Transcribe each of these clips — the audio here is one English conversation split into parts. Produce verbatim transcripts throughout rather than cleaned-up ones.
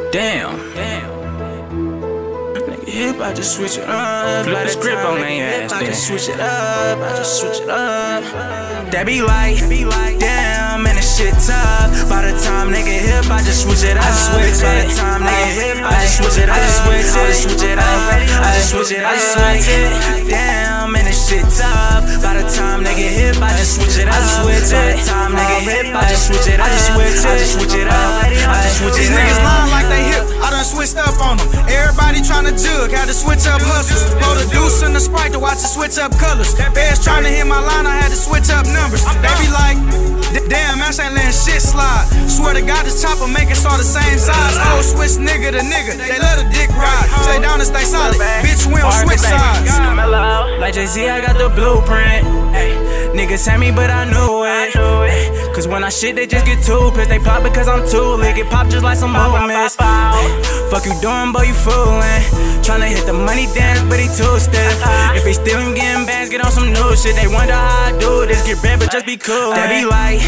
Damn, damn. Nigga hip, I just switch it up. Flip the script on their ass, I just switch it up, I just switch it up. That be like, damn, man, this shit tough. By the time nigga hip, I just switch it up. By the time nigga hip, I just switch it up. I just switch it up. I just switch it up. I just switch it up. Damn, man, this shit tough. By the time nigga hip, I just switch it up. By the time nigga hip, I just switch it up. I just switch it up. I just switch it up. These niggas lying like they hip. I done switched up on them. Everybody tryna jug, had to switch up hustles. Blow the deuce in the Sprite to watch it switch up colors. Bears tryna hit my line, I had to switch up numbers. They be like, damn, man, ain't letting shit slide. Swear to God, this chopper make it all the same size. Old switch nigga to nigga, they love the dick ride. Stay down and stay solid, bitch, we don't switch sides. Like Jay-Z, I got the blueprint. Ay, niggas hate me, but I knew it. Ay, Cause when I shit, they just get too pissed. They pop because I'm too lit. Get popped just like some movements. Fuck you doing, boy, you foolin'. Tryna hit the money dance, but he too stiff. If they still ain't getting bands, get on some new shit. They wonder how I do this. Get bread, but just be cool. They be like,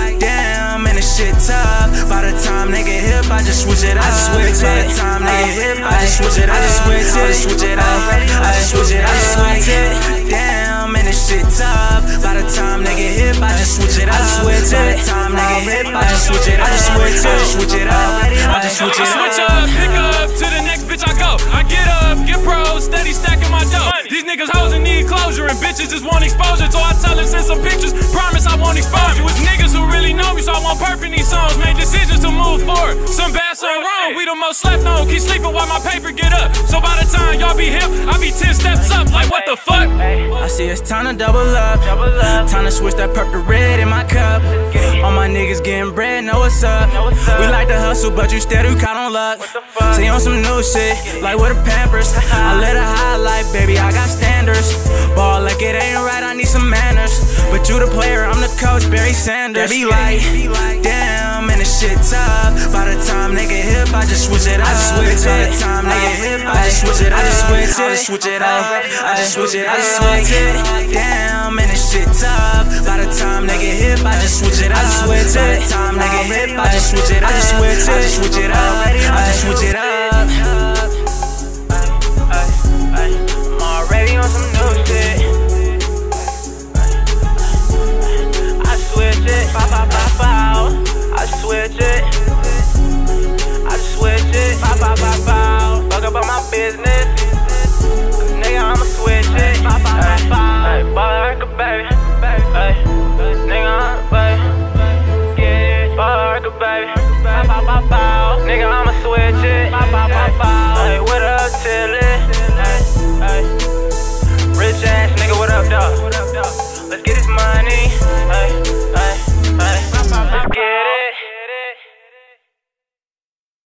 damn, man, this shit tough. By the time nigga hip, I just switch it up. By the time nigga hip, I just switch it up. I just switch it up. I just switch it up. I just switch it up. Damn, man, this shit tough. By the time nigga hip, I just switch it up. By the time nigga hip, I just switch it up. I just switch it up. I just switch it up. Switch up, pick up, to the next bitch I go. I get up, get pro, steady stacking my dough. These niggas hoes and need closure, and bitches just want exposure. So I tell them, send some pictures, promise I won't expose you. It's niggas who really know me, so I won't perp in these songs. Made decisions to move forward, some bad, some wrong. We the most slept on, keep sleeping while my paper get up. So by the time y'all be hip, I be ten steps up. Like what the fuck? I see it's time to double up. Time to switch that purple red in my cup. All my niggas getting bread, know what's up. We like to hustle, but you steady count on luck. Say on some new shit, like with the Pampers. I let her highlight, baby, I got standards. Ball like it ain't right, I need some manners. But you the player, I'm the coach, Barry Sanders. They be like, damn, man, this shit tough. By the time nigga hip, I just switch it up. By the time nigga hip, I just switch it up. I just switch it up. I just switch it up. I just switch it up. Damn, man, this shit tough. By the time nigga hip, I just switch it up. By the time nigga hip, I just switch it up. I just switch it up. I just switch it up.